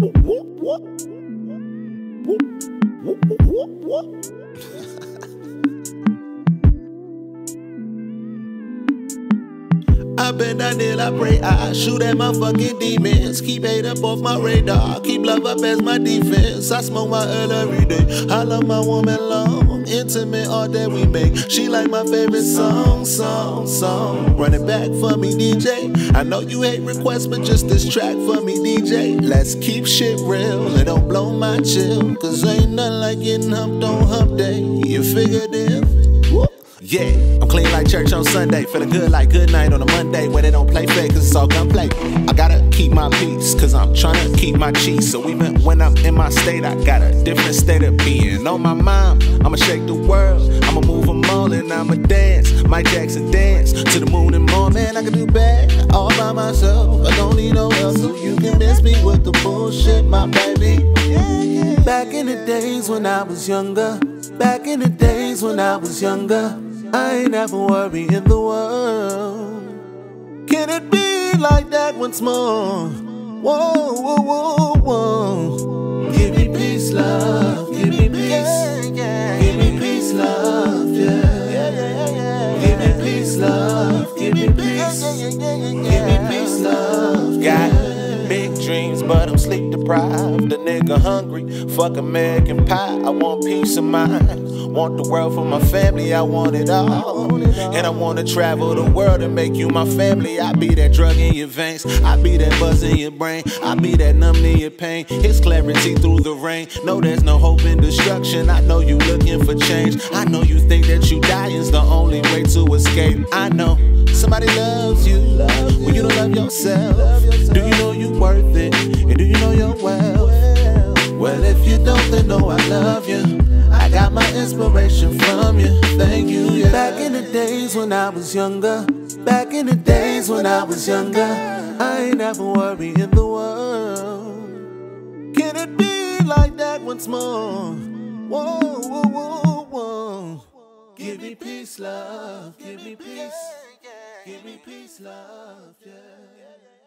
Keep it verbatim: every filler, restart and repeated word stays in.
I bend down till I pray, I shoot at my fucking demons. Keep hate up off my radar, keep love up as my defense. I smoke my Earl every day, I love my woman long. Intimate all that we make, she like my favorite song, song, song. Run it back for me, D J. I know you hate requests, but just this track for me, D J. Let's keep shit real, it don't blow my chill. Cause ain't nothing like getting humped on hump day. You figured it? Yeah, I'm clean like church on Sunday, feeling good like good night on a Monday, where they don't play fake cause it's all gunplay. I gotta keep my peace cause I'm trying to keep my cheese. So even when I'm in my state, I got a different state of being. On my mind, I'ma shake the world, I'ma move them all and I'ma dance. Mike Jackson dance to the moon and more. Man, I can do bad all by myself, I don't need no help. So you can miss me with the bullshit, my baby. Back in the days when I was younger, back in the days when I was younger, I ain't ever worry in the world. Can it be like that once more? Whoa, whoa, whoa, whoa. Give me peace, love, give me peace. Give me peace, love, yeah. Give me peace, love, give me peace. Give me peace, love, got big dreams, but I'm sleep deprived. A nigga hungry, fuck American pie. I want peace of mind. Want the world for my family, I want it all. And I wanna travel the world and make you my family. I be that drug in your veins, I be that buzz in your brain, I be that numb to your pain. It's clarity through the rain. No, there's no hope in destruction. I know you looking for change. I know you think that you dying's the only way to escape. I know somebody loves you when you don't love yourself. Do you know you worth it? And do you know your wealth? Well, if you don't, then know I love you. I got my inspiration from you, thank you, yeah. Back in the days when I was younger, back in the days when I was younger, I ain't ever worry in the world. Can it be like that once more? Whoa, whoa, whoa, whoa. Give me peace, love, give me peace. Give me peace, love, yeah.